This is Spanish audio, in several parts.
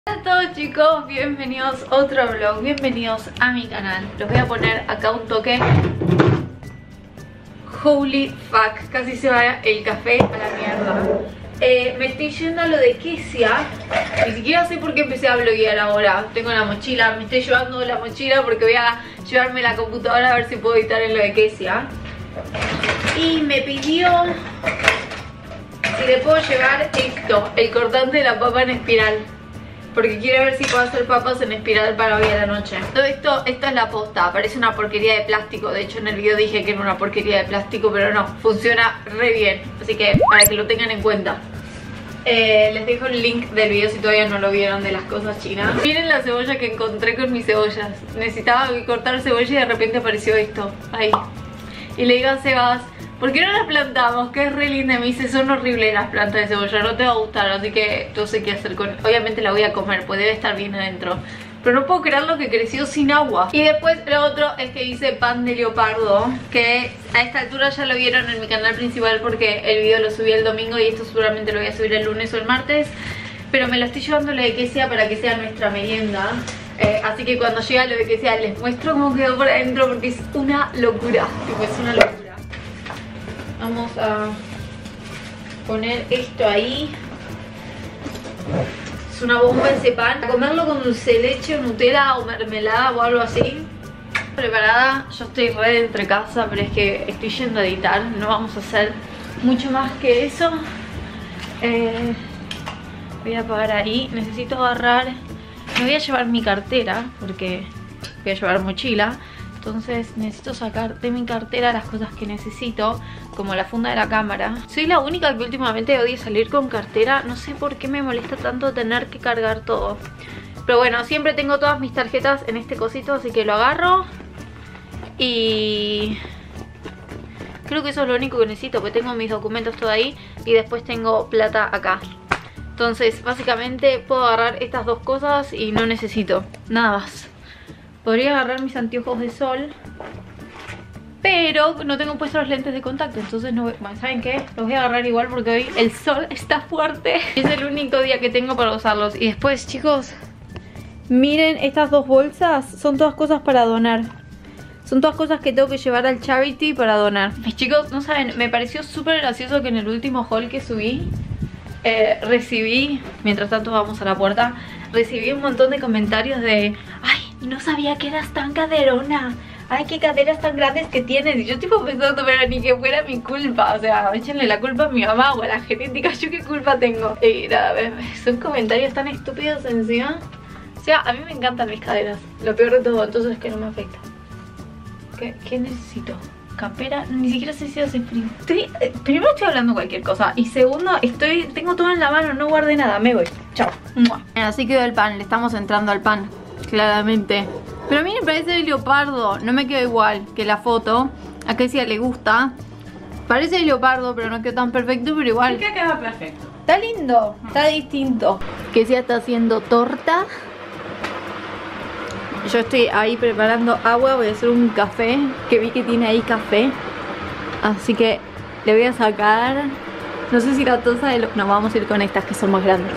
Hola a todos chicos, bienvenidos a otro vlog, bienvenidos a mi canal. Los voy a poner acá un toque. Holy fuck, casi se va el café a la mierda. Me estoy yendo a lo de Kesia. Ni siquiera sé por qué empecé a vloguear ahora. Tengo la mochila, me estoy llevando la mochila porque voy a llevarme la computadora a ver si puedo editar en lo de Kesia. Y me pidió si le puedo llevar esto, el cortante de la papa en espiral, porque quiere ver si puedo hacer papas en espiral para hoy a la noche. Todo esto es la posta, parece una porquería de plástico. De hecho en el video dije que era una porquería de plástico, pero no, funciona re bien. Así que para que lo tengan en cuenta. Les dejo el link del video si todavía no lo vieron, de las cosas chinas. Miren la cebolla que encontré con mis cebollas. Necesitaba cortar cebolla y de repente apareció esto, ahí. Y le digo a Sebas, ¿por qué no las plantamos? Que es re linda. Me dice, son horribles las plantas de cebolla, no te va a gustar. Así que no sé qué hacer con... Obviamente la voy a comer, pues debe estar bien adentro. Pero no puedo creer lo que creció sin agua. Y después lo otro es que hice pan de leopardo, que a esta altura ya lo vieron en mi canal principal porque el video lo subí el domingo y esto seguramente lo voy a subir el lunes o el martes. Pero me lo estoy llevando lo de Kesia para que sea nuestra merienda. Así que cuando llegue a lo de Kesia les muestro cómo quedó por adentro, porque es una locura. Tipo, es una locura. Vamos a poner esto ahí. Es una bomba ese pan. A comerlo con dulce de leche o Nutella o mermelada o algo así. Preparada, yo estoy re de entre casa, pero es que estoy yendo a editar. No vamos a hacer mucho más que eso. Voy a apagar ahí. Necesito agarrar... Me voy a llevar mi cartera porque voy a llevar mochila. Entonces necesito sacar de mi cartera las cosas que necesito, como la funda de la cámara. Soy la única que últimamente odia salir con cartera. No sé por qué me molesta tanto tener que cargar todo. Pero bueno, siempre tengo todas mis tarjetas en este cosito, así que lo agarro. Y... creo que eso es lo único que necesito, porque tengo mis documentos todo ahí. Y después tengo plata acá. Entonces básicamente puedo agarrar estas dos cosas y no necesito nada más. Podría agarrar mis anteojos de sol, pero no tengo puestos los lentes de contacto, entonces no voy... Bueno, ¿saben qué? Los voy a agarrar igual porque hoy el sol está fuerte. Es el único día que tengo para usarlos. Y después, chicos, miren estas dos bolsas. Son todas cosas para donar. Son todas cosas que tengo que llevar al charity para donar. Mis chicos, no saben, me pareció súper gracioso que en el último haul que subí recibí, mientras tanto vamos a la puerta, recibí un montón de comentarios de: ay, no sabía que eras tan caderona, ay, qué caderas tan grandes que tienes. Y yo tipo pensando, pero ni que fuera mi culpa, o sea, échenle la culpa a mi mamá o a la genética, yo qué culpa tengo. Y nada, son comentarios tan estúpidos encima. O sea, a mí me encantan mis caderas, lo peor de todo, entonces es que no me afecta. ¿Qué necesito? Campera, ni siquiera sé si hace frío. Primero estoy hablando cualquier cosa y segundo tengo todo en la mano, no guardé nada, me voy, chao. Así quedó el pan, le estamos entrando al pan, claramente. Pero miren, parece de leopardo, no me quedó igual que la foto. A Kesia le gusta. Parece de leopardo, pero no quedó tan perfecto, pero igual. ¿Qué queda perfecto? Está lindo, está distinto. Kesia está haciendo torta. Yo estoy ahí preparando agua, voy a hacer un café, que vi que tiene ahí café. Así que le voy a sacar, no sé si la taza de los... No, vamos a ir con estas que son más grandes.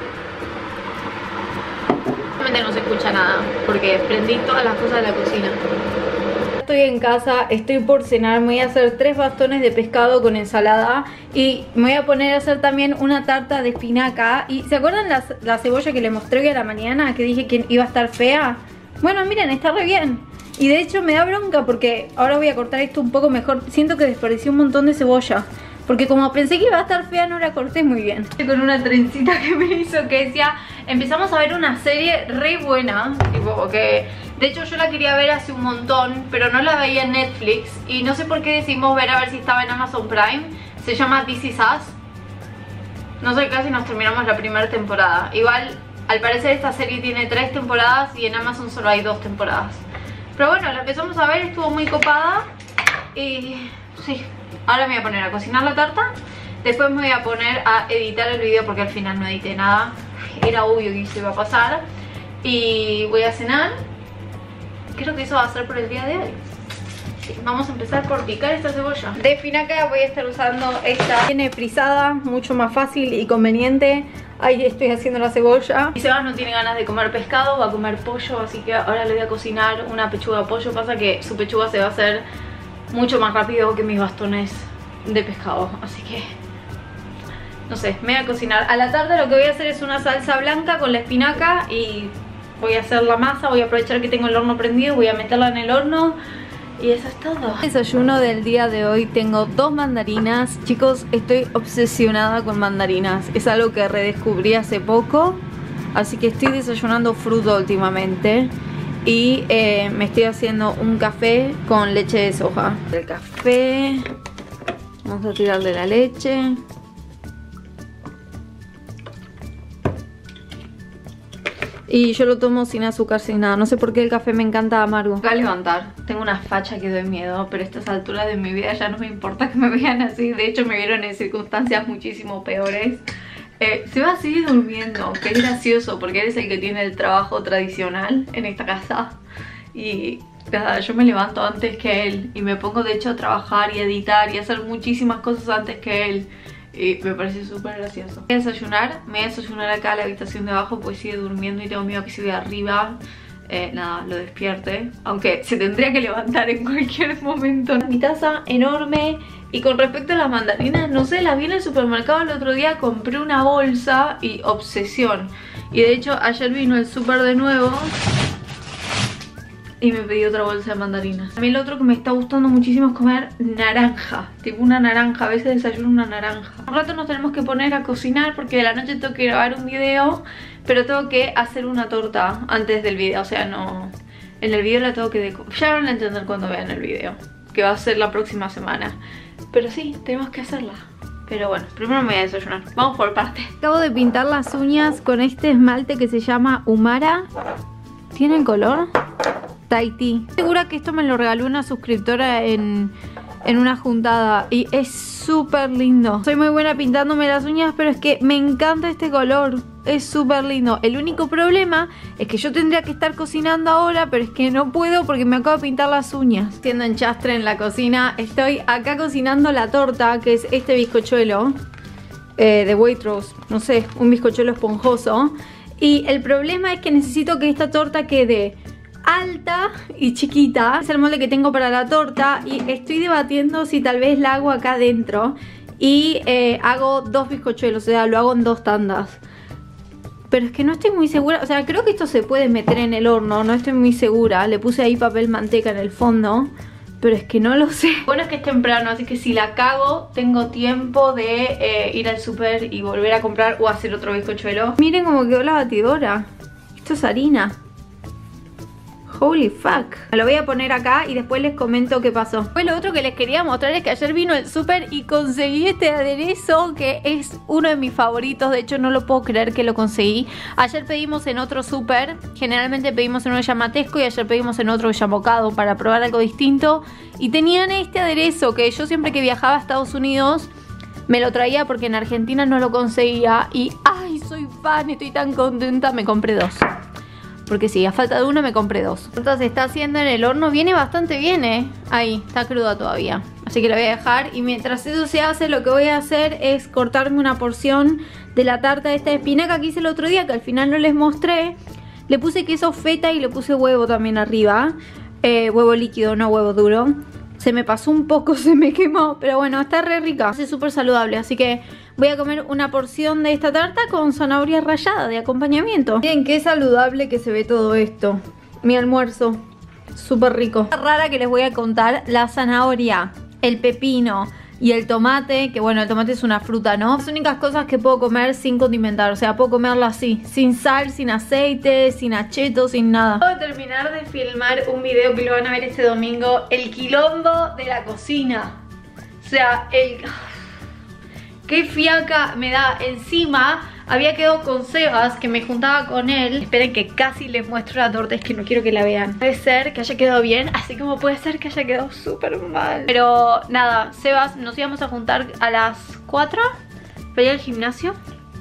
Realmente no se escucha nada, porque prendí todas las cosas de la cocina. Estoy en casa, estoy por cenar, me voy a hacer 3 bastones de pescado con ensalada. Y me voy a poner a hacer también una tarta de espinaca. Y ¿se acuerdan la cebolla que le mostré hoy a la mañana? Que dije que iba a estar fea. Bueno, miren, está re bien. Y de hecho me da bronca porque ahora voy a cortar esto un poco mejor. Siento que desperdicié un montón de cebolla, porque como pensé que iba a estar fea, no la corté muy bien. Con una trencita que me hizo Kesia, empezamos a ver una serie re buena, tipo que... De hecho yo la quería ver hace un montón, pero no la veía en Netflix. Y no sé por qué decidimos ver a ver si estaba en Amazon Prime. Se llama This Is Us. No sé, casi nos terminamos la primera temporada. Igual... al parecer esta serie tiene 3 temporadas y en Amazon solo hay 2 temporadas. Pero bueno, la empezamos a ver, estuvo muy copada. Y sí, ahora me voy a poner a cocinar la tarta. Después me voy a poner a editar el video porque al final no edité nada. Era obvio que se iba a pasar. Y voy a cenar. Creo que eso va a ser por el día de hoy. Sí, vamos a empezar por picar esta cebolla. De espinaca voy a estar usando esta. Viene frisada, mucho más fácil y conveniente. Ahí estoy haciendo la cebolla. Y Sebas no tiene ganas de comer pescado, va a comer pollo, así que ahora le voy a cocinar una pechuga de pollo. Pasa que su pechuga se va a hacer mucho más rápido que mis bastones de pescado, así que no sé, me voy a cocinar. A la tarde lo que voy a hacer es una salsa blanca con la espinaca y voy a hacer la masa. Voy a aprovechar que tengo el horno prendido, voy a meterla en el horno. Y eso es todo. Desayuno del día de hoy, tengo 2 mandarinas. Chicos, estoy obsesionada con mandarinas. Es algo que redescubrí hace poco. Así que estoy desayunando fruta últimamente. Y me estoy haciendo un café con leche de soja. El café. Vamos a tirarle la leche. Y yo lo tomo sin azúcar, sin nada. No sé por qué el café me encanta amargo. Voy a levantar. Tengo una facha que doy miedo, pero a estas alturas de mi vida ya no me importa que me vean así. De hecho me vieron en circunstancias muchísimo peores. Se va a seguir durmiendo, que es gracioso porque él es el que tiene el trabajo tradicional en esta casa. Y nada, yo me levanto antes que él y me pongo de hecho a trabajar y editar y hacer muchísimas cosas antes que él. Y me parece súper gracioso. Voy a desayunar, me voy a desayunar acá a la habitación de abajo, pues sigue durmiendo y tengo miedo que si voy arriba, nada, lo despierte. Aunque se tendría que levantar en cualquier momento. Mi taza enorme. Y con respecto a las mandarinas, no sé, las vi en el supermercado el otro día, compré una bolsa y obsesión. Y de hecho ayer vino el súper de nuevo y me pedí otra bolsa de mandarinas. A mí lo otro que me está gustando muchísimo es comer naranja. Tipo una naranja, a veces desayuno una naranja. Un rato nos tenemos que poner a cocinar porque de la noche tengo que grabar un video. Pero tengo que hacer una torta antes del video. O sea, no... En el video la tengo que... Ya van a entender cuando vean el video, que va a ser la próxima semana. Pero sí, tenemos que hacerla. Pero bueno, primero me voy a desayunar. Vamos por partes. Acabo de pintar las uñas con este esmalte que se llama Umara. ¿Tiene el color? Tahití. Estoy segura que esto me lo regaló una suscriptora en una juntada y es súper lindo. Soy muy buena pintándome las uñas, pero es que me encanta este color. Es súper lindo. El único problema es que yo tendría que estar cocinando ahora, pero es que no puedo porque me acabo de pintar las uñas. Siendo enchastre en la cocina, estoy acá cocinando la torta, que es este bizcochuelo de Waitrose. No sé, un bizcochuelo esponjoso. Y el problema es que necesito que esta torta quede alta y chiquita. Es el molde que tengo para la torta y estoy debatiendo si tal vez la hago acá adentro y hago 2 bizcochuelos, o sea, lo hago en 2 tandas. Pero es que no estoy muy segura, o sea, creo que esto se puede meter en el horno, no estoy muy segura. Le puse ahí papel manteca en el fondo, pero es que no lo sé. Bueno, es que es temprano, así que si la cago tengo tiempo de ir al súper y volver a comprar o hacer otro bizcochuelo. Miren cómo quedó la batidora. Esto es harina. Holy fuck. Me lo voy a poner acá y después les comento qué pasó. Pues lo otro que les quería mostrar es que ayer vino el súper y conseguí este aderezo que es uno de mis favoritos. De hecho no lo puedo creer que lo conseguí. Ayer pedimos en otro súper. Generalmente pedimos en uno llamatesco y ayer pedimos en otro llamocado para probar algo distinto. Y tenían este aderezo que yo siempre que viajaba a Estados Unidos me lo traía porque en Argentina no lo conseguía. Y ay, soy fan, estoy tan contenta. Me compré 2. Porque sí, a falta de uno me compré 2. Entonces se está haciendo en el horno. Viene bastante bien, Ahí, está cruda todavía. Así que la voy a dejar. Y mientras eso se hace, lo que voy a hacer es cortarme una porción de la tarta de esta espinaca que hice el otro día, que al final no les mostré. Le puse queso feta y le puse huevo también arriba. Huevo líquido, no huevo duro. Se me pasó un poco, se me quemó. Pero bueno, está re rica. Es súper saludable, así que voy a comer una porción de esta tarta con zanahoria rallada de acompañamiento. Miren qué saludable que se ve todo esto. Mi almuerzo, súper rico. Rara que les voy a contar, la zanahoria, el pepino y el tomate, que bueno, el tomate es una fruta, ¿no? Las únicas cosas que puedo comer sin condimentar, o sea, puedo comerlo así, sin sal, sin aceite, sin acheto, sin nada. Acabo de terminar de filmar un video que lo van a ver este domingo, el quilombo de la cocina. O sea, qué fiaca me da. Encima había quedado con Sebas, que me juntaba con él. Esperen que casi les muestro la torta, es que no quiero que la vean. Puede ser que haya quedado bien, así como puede ser que haya quedado súper mal. Pero nada, Sebas, nos íbamos a juntar a las 4 para ir al gimnasio.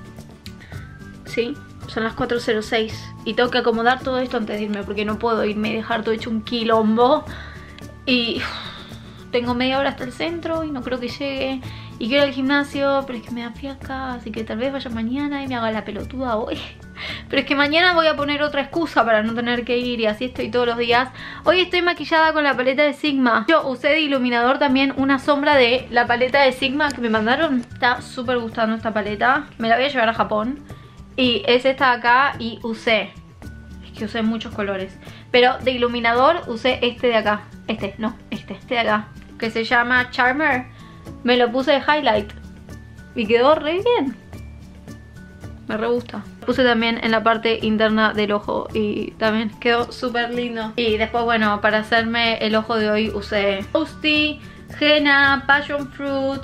Sí, son las 4:06 y tengo que acomodar todo esto antes de irme, porque no puedo irme y dejar todo hecho un quilombo. Y tengo media hora hasta el centro y no creo que llegue. Y quiero ir al gimnasio, pero es que me da fiaca, así que tal vez vaya mañana y me haga la pelotuda hoy. Pero es que mañana voy a poner otra excusa para no tener que ir y así estoy todos los días. Hoy estoy maquillada con la paleta de Sigma. Yo usé de iluminador también una sombra de la paleta de Sigma que me mandaron. Está súper gustando esta paleta. Me la voy a llevar a Japón. Y es esta de acá y usé. Es que usé muchos colores. Pero de iluminador usé este de acá. Este de acá. Que se llama Charmer. Me lo puse de highlight. Y quedó re bien. Me re gusta. Lo puse también en la parte interna del ojo y también quedó súper lindo. Y después, bueno, para hacerme el ojo de hoy usé Toasty, Henna, Passion Fruit,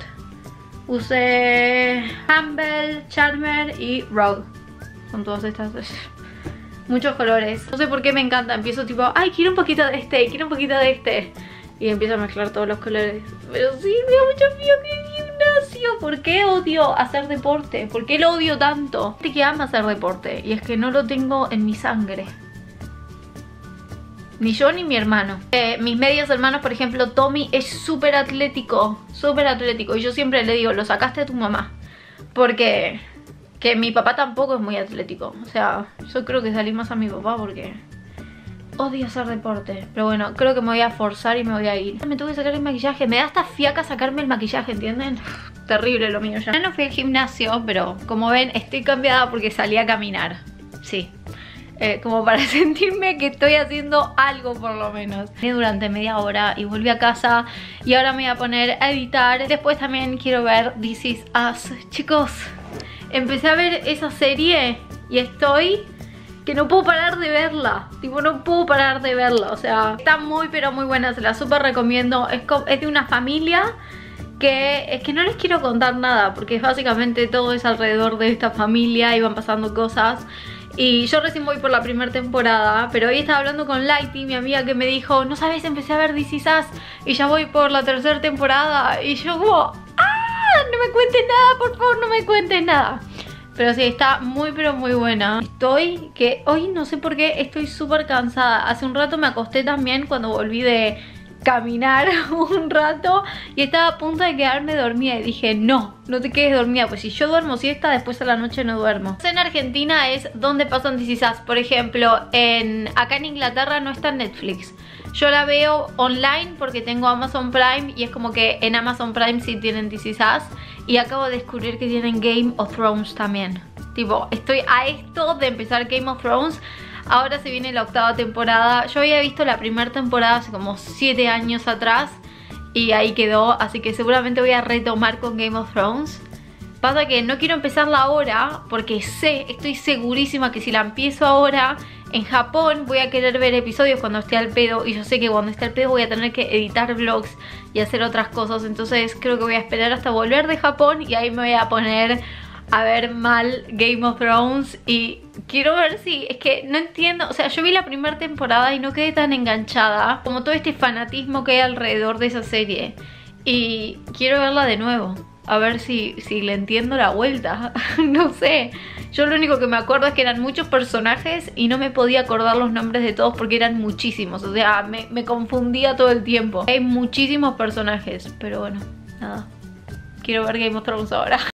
usé Humble, Charmer y Rogue. Son todas estas. Muchos colores. No sé por qué me encanta. Empiezo tipo, ay, quiero un poquito de este, quiero un poquito de este. Y empiezo a mezclar todos los colores. Pero sí, me da mucho frío que gimnasio. ¿Por qué odio hacer deporte? ¿Por qué lo odio tanto? Gente que ama hacer deporte. Y es que no lo tengo en mi sangre. Ni yo ni mi hermano. Mis medios hermanos, por ejemplo, Tommy es súper atlético. Súper atlético. Y yo siempre le digo, lo sacaste de tu mamá. Porque que mi papá tampoco es muy atlético. O sea, yo creo que salí más a mi papá porque odio hacer deporte. Pero bueno, creo que me voy a forzar y me voy a ir. Me tuve que sacar el maquillaje. Me da hasta fiaca sacarme el maquillaje, ¿entienden? Terrible lo mío ya. No fui al gimnasio, pero como ven, estoy cambiada porque salí a caminar. Sí. Como para sentirme que estoy haciendo algo por lo menos. Durante media hora y volví a casa. Y ahora me voy a poner a editar. Después también quiero ver This Is Us. Chicos, empecé a ver esa serie y estoy que no puedo parar de verla. Tipo, no puedo parar de verla. O sea, está muy pero muy buena. Se la súper recomiendo. Es de una familia que es que no les quiero contar nada, porque básicamente todo es alrededor de esta familia y van pasando cosas. Y yo recién voy por la primera temporada, pero hoy estaba hablando con Lighty, mi amiga, que me dijo, no sabes, empecé a ver This Is Us y ya voy por la tercera temporada. Y yo como, no me cuentes nada, por favor, no me cuentes nada. Pero sí, está muy pero muy buena. Estoy que hoy no sé por qué estoy súper cansada. Hace un rato me acosté también cuando volví de caminar un rato y estaba a punto de quedarme dormida y dije, no, no te quedes dormida, pues si yo duermo siesta, después a la noche no duermo. En Argentina es donde pasan This Is Us. Por ejemplo, acá en Inglaterra no está en Netflix. Yo la veo online porque tengo Amazon Prime y es como que en Amazon Prime sí tienen This Is Us. Y acabo de descubrir que tienen Game of Thrones también. Tipo, estoy a esto de empezar Game of Thrones. Ahora se viene la 8ª temporada. Yo había visto la primera temporada hace como 7 años atrás y ahí quedó, así que seguramente voy a retomar con Game of Thrones. Pasa que no quiero empezarla ahora porque estoy segurísima que si la empiezo ahora en Japón voy a querer ver episodios cuando esté al pedo. Y yo sé que cuando esté al pedo voy a tener que editar vlogs y hacer otras cosas. Entonces creo que voy a esperar hasta volver de Japón y ahí me voy a poner a ver mal Game of Thrones. Y quiero ver si, es que no entiendo, o sea, yo vi la primera temporada y no quedé tan enganchada como todo este fanatismo que hay alrededor de esa serie. Y quiero verla de nuevo, a ver si le entiendo la vuelta. No sé, yo lo único que me acuerdo es que eran muchos personajes y no me podía acordar los nombres de todos porque eran muchísimos. O sea, me confundía todo el tiempo. Hay muchísimos personajes, pero bueno, nada. Quiero ver Game of Thrones ahora.